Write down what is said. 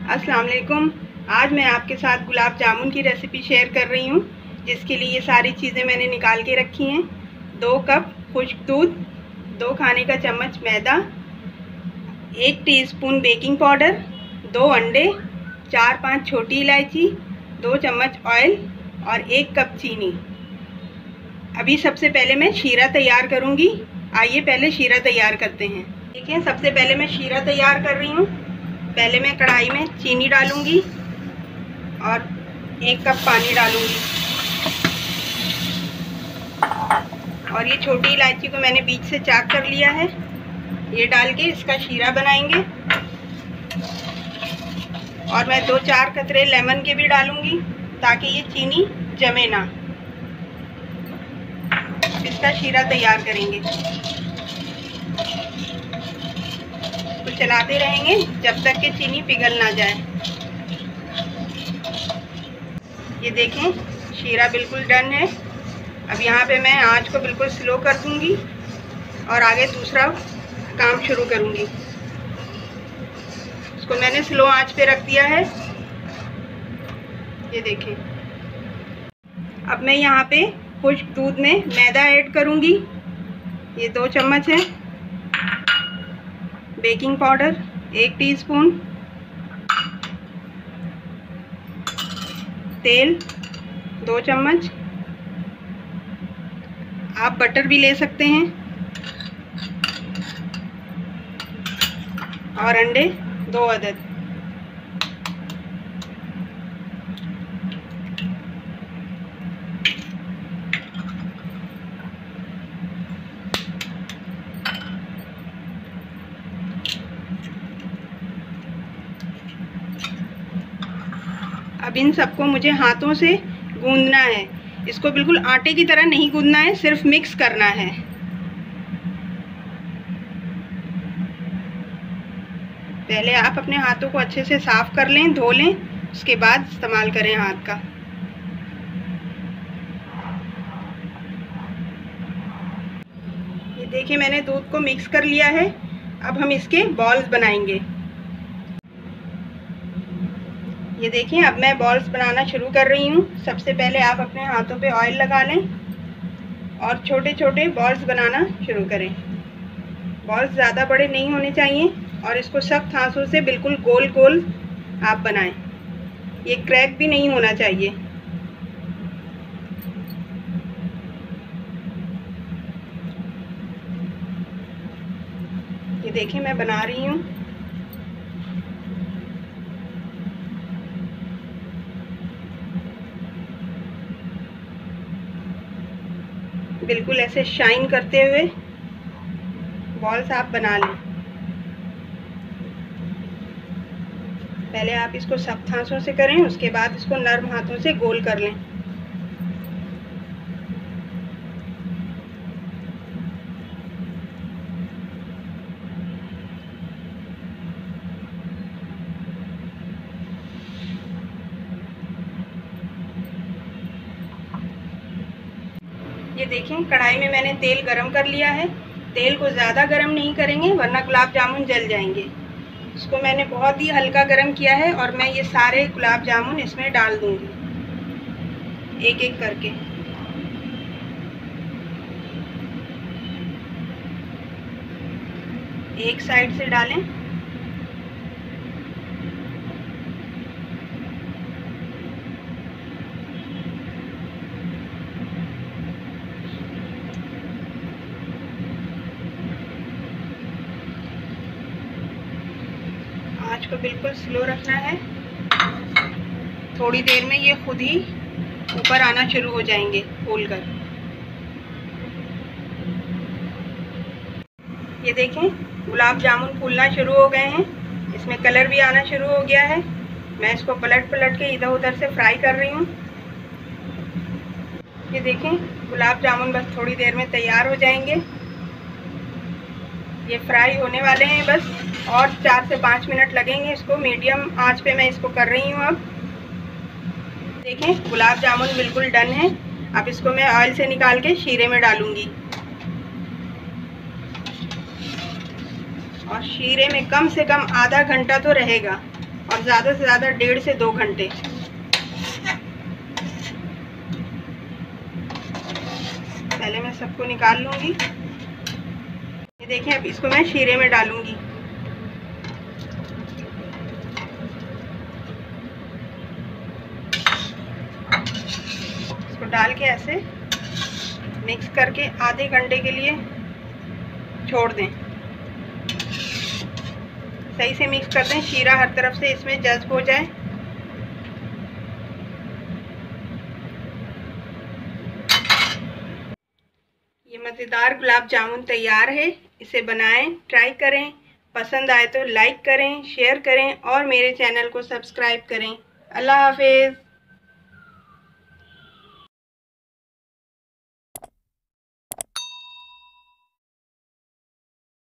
अस्सलाम वालेकुम। आज मैं आपके साथ गुलाब जामुन की रेसिपी शेयर कर रही हूँ, जिसके लिए ये सारी चीज़ें मैंने निकाल के रखी हैं। 2 कप खुश्क दूध, 2 खाने का चम्मच मैदा, 1 टीस्पून बेकिंग पाउडर, 2 अंडे, 4-5 छोटी इलायची, 2 चम्मच ऑयल और 1 कप चीनी। अभी सबसे पहले मैं शीरा तैयार करूँगी। आइए पहले शीरा तैयार करते हैं। देखिए, सबसे पहले मैं शीरा तैयार कर रही हूँ। पहले मैं कढ़ाई में चीनी डालूंगी और 1 कप पानी डालूंगी और ये छोटी इलायची को मैंने बीच से चाक कर लिया है। ये डाल के इसका शीरा बनाएंगे और मैं 2-4 कतरे लेमन के भी डालूंगी ताकि ये चीनी जमे ना। इसका शीरा तैयार करेंगे, तो चलाते रहेंगे जब तक कि चीनी पिघल ना जाए। ये देखें, शीरा बिल्कुल डन है। अब यहाँ पे मैं आंच को बिल्कुल स्लो कर दूंगी और आगे दूसरा काम शुरू करूंगी। इसको मैंने स्लो आंच पे रख दिया है। ये देखें, अब मैं यहाँ पे खुश्क दूध में मैदा ऐड करूंगी। ये 2 चम्मच है, बेकिंग पाउडर 1 टीस्पून, तेल 2 चम्मच, आप बटर भी ले सकते हैं, और अंडे 2 अदद। अब इन सबको मुझे हाथों से गूंदना है। इसको बिल्कुल आटे की तरह नहीं गूंदना है, सिर्फ मिक्स करना है। पहले आप अपने हाथों को अच्छे से साफ कर लें, धो लें, उसके बाद इस्तेमाल करें हाथ का। ये देखिए, मैंने दूध को मिक्स कर लिया है। अब हम इसके बॉल्स बनाएंगे। ये देखिए, अब मैं बॉल्स बनाना शुरू कर रही हूँ। सबसे पहले आप अपने हाथों पे ऑयल लगा लें और छोटे छोटे बॉल्स बनाना शुरू करें। बॉल्स ज़्यादा बड़े नहीं होने चाहिए और इसको सख्त हाथों से बिल्कुल गोल गोल आप बनाएं। ये क्रैक भी नहीं होना चाहिए। ये देखिए, मैं बना रही हूँ। बिल्कुल ऐसे शाइन करते हुए बॉल्स आप बना लें। पहले आप इसको सख्त हाथों से करें, उसके बाद इसको नर्म हाथों से गोल कर लें। ये देखें, कढ़ाई में मैंने तेल गरम कर लिया है। तेल को ज़्यादा गरम नहीं करेंगे वरना गुलाब जामुन जल जाएंगे। इसको मैंने बहुत ही हल्का गरम किया है और मैं ये सारे गुलाब जामुन इसमें डाल दूंगी, एक एक करके। एक साइड से डालें। आंच को बिल्कुल स्लो रखना है। थोड़ी देर में ये खुद ही ऊपर आना शुरू हो जाएंगे फूलकर। ये देखें, गुलाब जामुन फूलना शुरू हो गए हैं। इसमें कलर भी आना शुरू हो गया है। मैं इसको पलट पलट के इधर उधर से फ्राई कर रही हूँ। ये देखें, गुलाब जामुन बस थोड़ी देर में तैयार हो जाएंगे। ये फ्राई होने वाले हैं बस, और 4 से 5 मिनट लगेंगे। इसको मीडियम आंच पे मैं इसको कर रही हूँ। अब देखें, गुलाब जामुन बिल्कुल डन है। अब इसको मैं ऑयल से निकाल के शीरे में डालूंगी। और शीरे में कम से कम आधा घंटा तो रहेगा। और ज़्यादा से ज़्यादा 1.5 से 2 घंटे। पहले मैं सबको निकाल लूँगी। ये देखें, अब इसको मैं शीरे में डालूँगी। इसको डाल के ऐसे मिक्स करके आधे घंटे के लिए छोड़ दें। सही से मिक्स कर दें, शीरा हर तरफ से इसमें जज्ब हो जाए। ये मज़ेदार गुलाब जामुन तैयार है। इसे बनाएं, ट्राई करें। पसंद आए तो लाइक करें, शेयर करें और मेरे चैनल को सब्सक्राइब करें। अल्लाह हाफिज़।